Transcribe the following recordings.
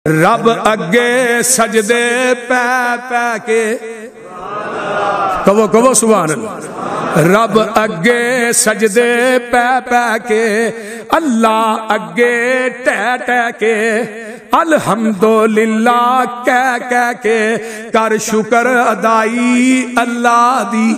رب اگے سجدے پہ پہ کے کہو سبحان اللہ۔ رب اگے سجدے پہ پہ کے اللہ اگے ٹہ ٹہ کے الحمدللہ کہہ کے کر شکر ادائی اللہ دی۔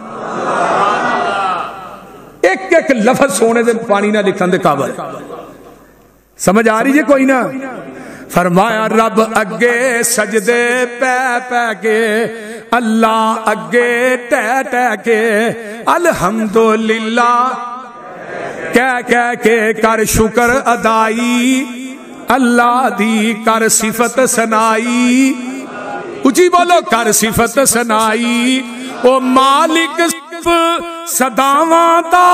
ایک ایک لفظ سونے دے پانی نہ لکھن دے قابل۔ سمجھ آ رہی ہے کوئی نہ؟ فرمایا رب اگے سجدے پہ پہ کے اللہ اگے ٹہ ٹہ کے الحمدللہ کہہ کے کر شکر ادائی اللہ دی، کر صفت سنائی، اچھی بولو، کر صفت سنائی او مالک صداواں دا،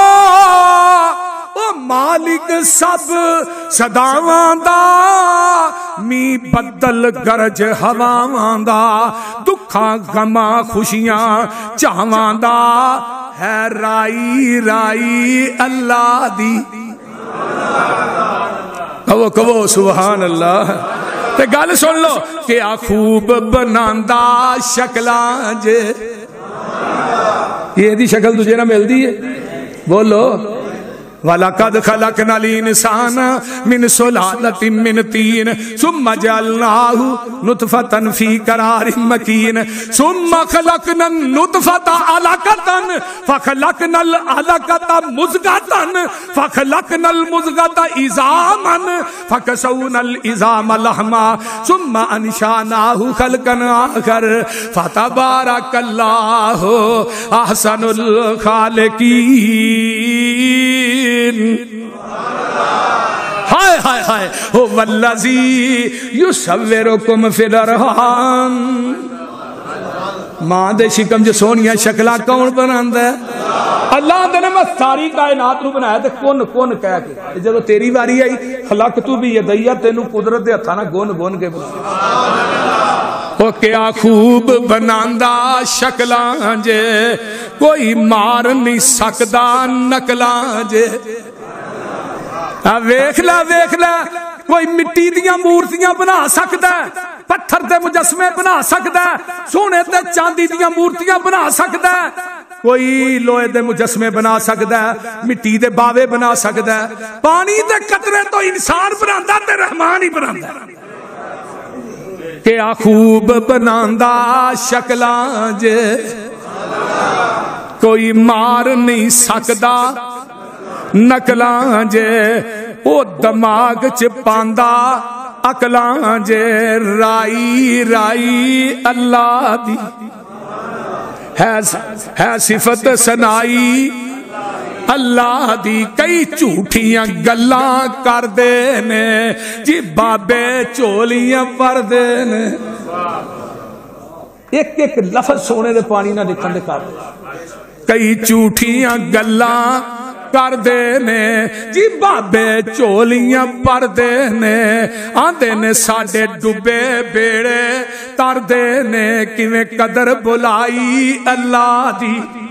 او مالک سب صداواں دا، می بدل گرج ہواواں دا، دکھاں غماں خوشیاں چاواں دا، ہے رائی رائی اللہ دی۔ کہو سبحان اللہ۔ تے گل سن لو کہ آ خوب بناندا شکلاں جے، یہ دی شکل تجھے نہ ملدی ہے؟ بولو وَلَقَدْ خَلَقْنَا الْإِنسَانَ مِنْ سُلَالَةٍ مِنْ طِينٍ ثُمَّ جَعَلْنَاهُ نُطْفَةً فِي قَرَارٍ مَكِينٍ ثُمَّ خَلَقْنَا النُّطْفَةَ عَلَقَةً فَخَلَقْنَا الْعَلَقَةَ مُضْغَةً فَخَلَقْنَا الْمُضْغَةَ عِظَامًا فَكَسَوْنَا الْعِظَامَ لَحْمًا ثُمَّ أَنشَأْنَاهُ خَلْقًا آخَرَ فَتَبَارَكَ اللَّهُ أَحْسَنُ الْخَالِقِينَ۔ ہائے ہائے ہائے هو الذی یصورکم فی الارحام۔ ماں دے شکم جو سونیاں شکلاں کون بناندا ہے؟ اللہ نے میں ساری کائنات نو بنایا تے کون کہہ کے جب تیری واری آئی خلقت بیدیا تینوں قدرت دے ہتھاں نال گون کے بنایا۔ او کیا خوب بناندا شکلاں جے، کوئی مار نہیں سکدا نقلاں جے۔ ویکھ لے کوئی مٹی دیاں مورتیاں بنا سکدا ہے، پتھر دے مجسمے بنا سکدا ہے، سونے تے چاندی دیاں مورتیاں بنا سکدا ہے، کوئی لوہے دے مجسمے بنا سکدا ہے، مٹی دے باوے بنا سکدا ہے، پانی دے قطرے تو انسان بناندا تے رحمان ہی بناندا ہے۔ کیا خوب بناندا شکلاں جے، کوئی مار نہیں سکدا نقلاں جے، او دماغ چ پاندا عقلاں جے، رائی رائی اللہ دی، ہے صفت سنائی اللہ دی۔ کئی جھوٹیاں گلاں کر دے نے جی بابے چولیاں پر دے نے۔ ایک ایک لفظ سونے دے پانی نہ لکھن دے کر دے۔ کئی جھوٹیاں گلاں کر دے نے جی بابے چولیاں پر دے نے، آندے نے ساڈے ڈبے بیڑے تر دے نے، کیویں قدر بلائی اللہ دی۔